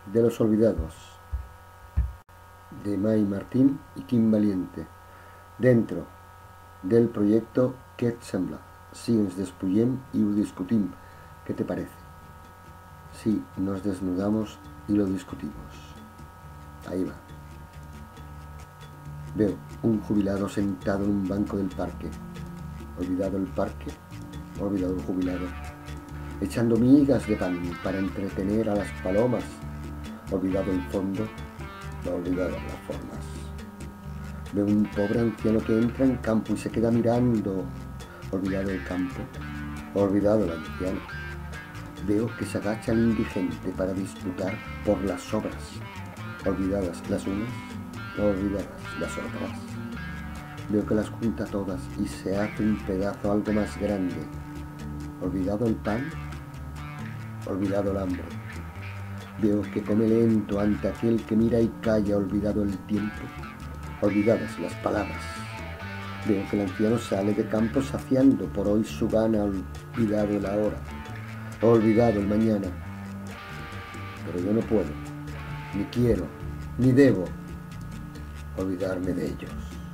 de los olvidados, de May Martín y Kim Valiente, dentro del proyecto Què et sembla? Si ens despullem y ho discutim, ¿qué te parece? Si nos desnudamos y lo discutimos. Ahí va. Veo un jubilado sentado en un banco del parque. Olvidado el parque, olvidado el jubilado. Echando migas de pan para entretener a las palomas. Olvidado el fondo, olvidado las formas. Veo un pobre anciano que entra en campo y se queda mirando. Olvidado el campo, olvidado el anciano. Veo que se agacha el indigente para disputar por las obras. Olvidadas las unas, olvidadas las otras. Veo que las junta todas y se hace un pedazo algo más grande. Olvidado el pan, olvidado el hambre. Veo que come lento ante aquel que mira y calla, olvidado el tiempo, olvidadas las palabras. Veo que el anciano sale de campo saciando por hoy su gana, olvidado la hora, olvidado el mañana. Pero yo no puedo, ni quiero, ni debo olvidarme de ellos.